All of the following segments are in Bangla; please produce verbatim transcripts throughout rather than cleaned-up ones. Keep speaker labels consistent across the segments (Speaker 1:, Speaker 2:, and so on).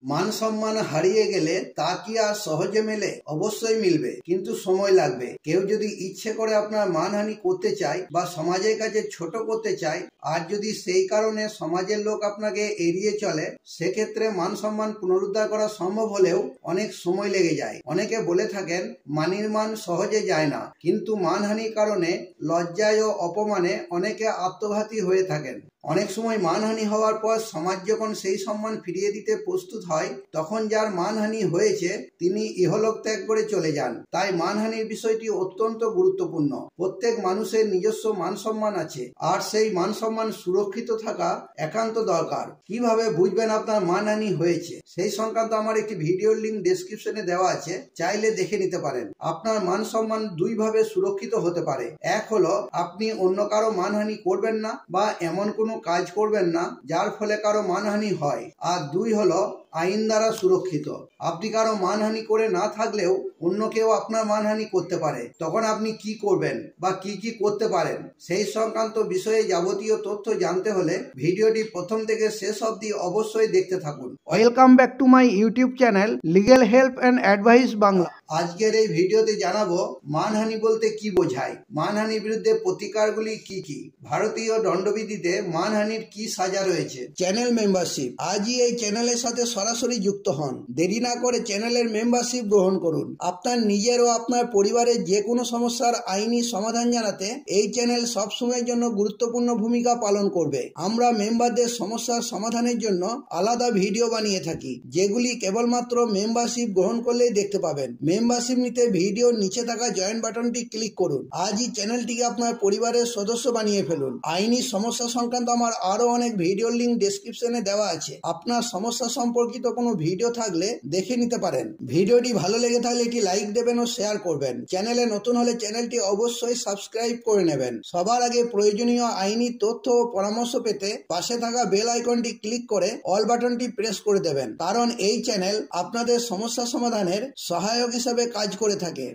Speaker 1: মান সম্মান হারিয়ে গেলে তা কি আর সহজে মেলে? অবশ্যই মিলবে, কিন্তু সময় লাগবে। কেউ যদি ইচ্ছে করে আপনার মানহানি করতে চায় বা সমাজের কাছে ছোট করতে চায়, আর যদি সেই কারণে সমাজের লোক আপনাকে এড়িয়ে চলে, সেক্ষেত্রে মান সম্মান পুনরুদ্ধার করা সম্ভব হলেও অনেক সময় লেগে যায়। অনেকে বলে থাকেন মানির মান সহজে যায় না, কিন্তু মানহানির কারণে লজ্জায় ও অপমানে অনেকে আত্মঘাতী হয়ে থাকেন। অনেক সময় মানহানি হওয়ার পর সমাজ যখন সেই সম্মান ফিরিয়ে দিতে প্রস্তুত হয়, তখন যার মানহানি হয়েছে তিনি ইহলোক ত্যাগ করে চলে যান। তাই মানহানির বিষয়টি অত্যন্ত গুরুত্বপূর্ণ। প্রত্যেক মানুষের নিজস্ব মান সম্মান আছে, আর সেই মান সম্মান সুরক্ষিত থাকা একান্ত দরকার। কিভাবে বুঝবেন আপনার মানহানি হয়েছে, সেই সংক্রান্ত আমার একটি ভিডিওর লিঙ্ক ডেসক্রিপশনে দেওয়া আছে, চাইলে দেখে নিতে পারেন। আপনার মান সম্মান দুই ভাবে সুরক্ষিত হতে পারে। এক হলো আপনি অন্য কারো মানহানি করবেন না বা এমন কোনো কাজ করবেন না যার ফলে কারো মানহানি হয়। আর দুই হলো আইন দ্বারা সুরক্ষিত। আপনি কারো মানহানি করে না থাকলেও অন্য কেউ আপনার মানহানি করতে পারে। তখন আপনি কি করবেন বা কি কি করতে পারেন, সেই সংক্রান্ত বিষয়ে যাবতীয় তথ্য জানতে হলে ভিডিওটি প্রথম থেকে শেষ অবধি অবশ্যই দেখতে থাকুন। Welcome back to my YouTube channel legal help and advice Bangla. আজকের এই ভিডিওতে জানাবো মানহানি বলতে কি বোঝায়, মানহানির বিরুদ্ধে প্রতিকারগুলি কি কি, ভারতীয় দণ্ডবিধিতে মানহানির কি সাজা রয়েছে। Channel membership. আজই এই চ্যানেলের সাথে সরাসরি যুক্ত হন। দেরি না করে চ্যানেলের মেম্বারশিপ গ্রহণ করুন। আপনার নিজের ও আপনার পরিবারের যে কোনো সমস্যার আইনি সমাধান জানাতে এই চ্যানেল সবসময়ের জন্য গুরুত্বপূর্ণ ভূমিকা পালন করবে। আমরা মেম্বারদের সমস্যার সমাধানের জন্য আলাদা ভিডিও বানিয়ে থাকি, যেগুলি কেবলমাত্র মেম্বারশিপ গ্রহণ করলেই দেখতে পাবেন। মেম্বারশিপ নিতে ভিডিওর নিচে থাকা জয়েন বাটনটি ক্লিক করুন। আজই চ্যানেলটিকে আপনার পরিবারের সদস্য বানিয়ে ফেলুন। আইনি সমস্যা সংক্রান্ত আমার আরো অনেক ভিডিওর লিঙ্ক ডেসক্রিপশনে দেওয়া আছে। আপনার সমস্যা সম্পর্কিত কোনো ভিডিও থাকলে দেখে নিতে পারেন। ভিডিওটি ভালো লেগে থাকলে একটি লাইক দেবেন ও শেয়ার করবেন। চ্যানেলে নতুন হলে চ্যানেলটি অবশ্যই সাবস্ক্রাইব করে নেবেন। সবার আগে প্রয়োজনীয় আইনি তথ্য ও পরামর্শ পেতে পাশে থাকা বেল আইকনটি ক্লিক করে অল বাটনটি প্রেস করে দেবেন, কারণ এই চ্যানেল আপনাদের সমস্যা সমাধানের সহায়ক হিসেবে কাজ করে থাকে।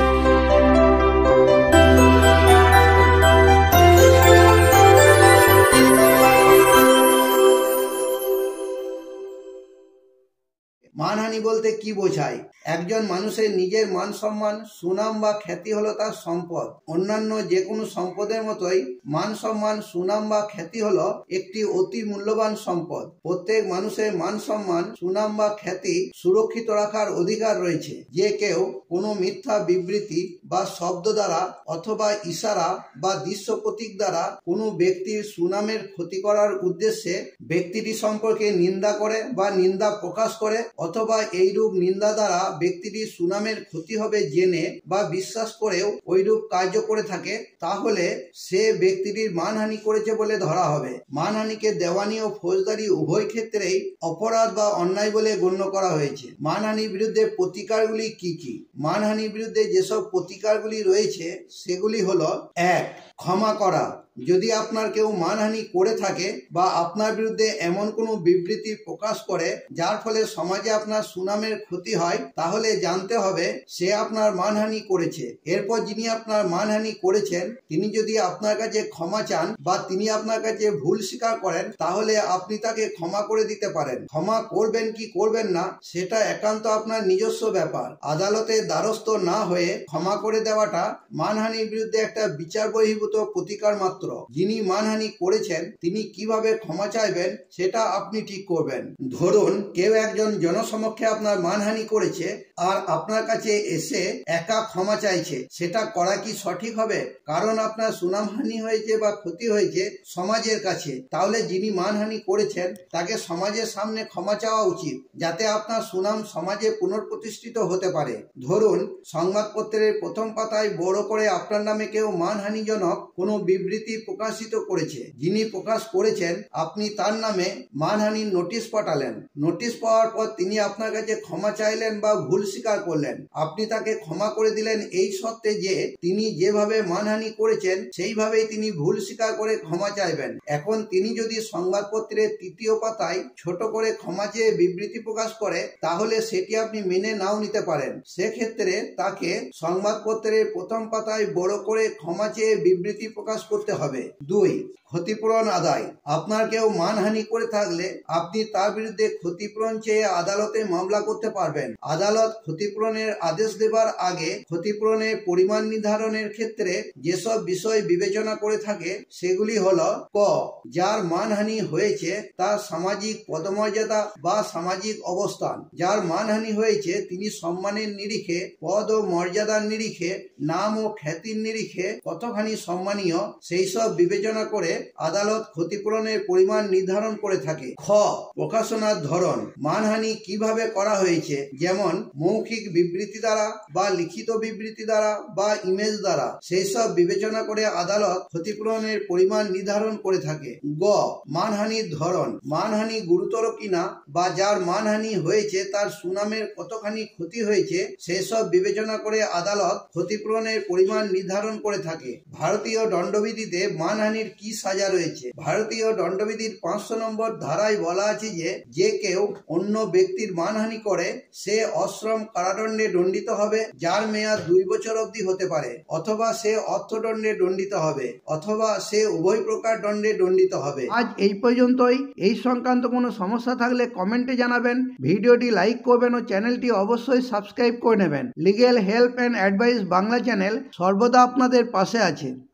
Speaker 1: মানহানি বলতে কি বোঝায়? একজন মানুষের নিজের মান সম্মান, সুনাম বা খ্যাতি হলো তার সম্পদ। অন্যান্য যে কোনো সম্পদের মতোই মান সম্মান, সুনাম বা খ্যাতি হলো একটি অতি মূল্যবান সম্পদ। প্রত্যেক মানুষের মান সম্মান, সুনাম বা খ্যাতি সুরক্ষিত রাখার অধিকার রয়েছে। যে কেউ কোনো মিথ্যা বিবৃতি বা শব্দ দ্বারা অথবা ইশারা বা দৃশ্য প্রতীক দ্বারা কোনো ব্যক্তির সুনামের ক্ষতি করার উদ্দেশ্যে ব্যক্তিটি সম্পর্কে নিন্দা করে বা নিন্দা প্রকাশ করে, অথবা এইরূপ নিন্দা দ্বারা ব্যক্তিটির সুনামের ক্ষতি হবে জেনে বা বিশ্বাস করেও ওইরূপ কার্য করে থাকে, তাহলে সে ব্যক্তিটির মানহানি করেছে বলে ধরা হবে। মানহানিকে দেওয়ানি ও ফৌজদারি উভয় ক্ষেত্রেই অপরাধ বা অন্যায় বলে গণ্য করা হয়েছে। মানহানির বিরুদ্ধে প্রতিকারগুলি কি কি? মানহানির বিরুদ্ধে যেসব প্রতিকারগুলি রয়েছে সেগুলি হলো: এক, ক্ষমা করা। যদি আপনার কেউ মানহানি করে থাকে বা আপনার বিরুদ্ধে এমন কোনো বিবৃতি প্রকাশ করে যার ফলে সমাজে আপনার সুনামের ক্ষতি হয়, তাহলে জানতে হবে সে আপনার মানহানি করেছে। এরপর যিনি আপনার মানহানি করেছেন তিনি যদি আপনার কাছে ক্ষমা চান বা তিনি আপনার কাছে ভুল স্বীকার করেন, তাহলে আপনি তাকে ক্ষমা করে দিতে পারেন। ক্ষমা করবেন কি করবেন না সেটা একান্ত আপনার নিজস্ব ব্যাপার। আদালতের দ্বারস্থ না হয়ে ক্ষমা করে দেওয়াটা মানহানির বিরুদ্ধে একটা বিচার বহির্ভূত প্রতিকার মাত্র। যিনি মানহানি করেছেন তিনি কিভাবে ক্ষমা চাইবেন সেটা আপনি ঠিক করবেন। ধরুন কেউ একজন জনসমক্ষে আপনার মানহানি করেছে আর আপনার কাছে এসে একা ক্ষমা চাইছে, সেটা করা কি সঠিক হবে? কারণ আপনার সুনামহানি হয়েছে বা ক্ষতি হয়েছে সমাজের কাছে। তাহলে যিনি মানহানি করেছেন তাকে সমাজের সামনে ক্ষমা চাওয়া উচিত, যাতে আপনার সুনাম সমাজে পুনঃপ্রতিষ্ঠিত হতে পারে। ধরুন সংবাদপত্রের প্রথম পাতায় বড় করে আপনার নামে কেউ মানহানিজনক কোনো বিবৃতি প্রকাশিত করেছে। যিনি প্রকাশ করেছেন আপনি তার নামে মানহানির নোটিশ পাঠালেন। নোটিশ পাওয়ার পর তিনি আপনার কাছে ক্ষমা চাইলেন বা ভুল স্বীকার করলেন। আপনি তাকে ক্ষমা করে দিলেন এই শর্তে যে তিনি যেভাবে মানহানি করেছেন সেইভাবেই তিনি ভুল স্বীকার করে ক্ষমা চাইবেন। এখন তিনি যদি সংবাদপত্রের তৃতীয় পাতায় ছোট করে ক্ষমা চেয়ে বিবৃতি প্রকাশ করে, তাহলে সেটি আপনি মেনে নাও নিতে পারেন। সেক্ষেত্রে তাকে সংবাদপত্রের প্রথম পাতায় বড় করে ক্ষমা চেয়ে বিবৃতি প্রকাশ করতে হবে। হবে। দুই, ক্ষতিপূরণ আদায়। আপনার কেউ মানহানি করে থাকলে আপনি তার বিরুদ্ধে ক্ষতিপূরণ চেয়ে আদালতে মামলা করতে পারবেন। আদালত ক্ষতিপূরণের আদেশ দেবার আগে ক্ষতিপূরণের পরিমাণ নির্ধারণের ক্ষেত্রে যেসব বিষয় বিবেচনা করে থাকে সেগুলি হল: ক, যার মানহানি হয়েছে তার সামাজিক পদমর্যাদা বা সামাজিক অবস্থান। যার মানহানি হয়েছে তিনি সম্মানের নিরিখে, পদ ও মর্যাদার নিরিখে, নাম ও খ্যাতির নিরিখে কতখানি সম্মানীয় সেই সব বিবেচনা করে আদালত ক্ষতিপূরণের পরিমাণ নির্ধারণ করে থাকে। খ, প্রকাশনার ধরন। মানহানি কিভাবে করা হয়েছে, যেমন মৌখিক বিবৃতি দ্বারা বা লিখিত বিবৃতি দ্বারা বা ইমেজ দ্বারা, সেই সব বিবেচনা করে আদালত ক্ষতিপূরণের পরিমাণ নির্ধারণ করে থাকে। গ, মানহানির ধরন। মানহানি গুরুতর কিনা বা যার মানহানি হয়েছে তার সুনামের কতখানি ক্ষতি হয়েছে সেসব বিবেচনা করে আদালত ক্ষতিপূরণের পরিমাণ নির্ধারণ করে থাকে। ভারতীয় দণ্ডবিধিতে মানহানির কি সাজা রয়েছে? ভারতীয় দণ্ডবিধির পাঁচশো নম্বর ধারায় বলা আছে যে যে কেউ অন্য ব্যক্তির মানহানি করে সে অশ্রম কারাদণ্ডে দণ্ডিত হবে, যার মেয়াদ দুই বছর অবধি হতে পারে, অথবা সে অর্থদণ্ডে দণ্ডিত হবে, অথবা সে উভয় প্রকার দণ্ডে দণ্ডিত হবে। আজ এই পর্যন্তই। এই সংক্রান্ত কোনো সমস্যা থাকলে কমেন্টে জানাবেন, ভিডিওটি লাইক করবেন ও চ্যানেলটি অবশ্যই সাবস্ক্রাইব করে নেবেন। Legal help and advice Bangla channel সর্বদা আপনাদের পাশে আছে।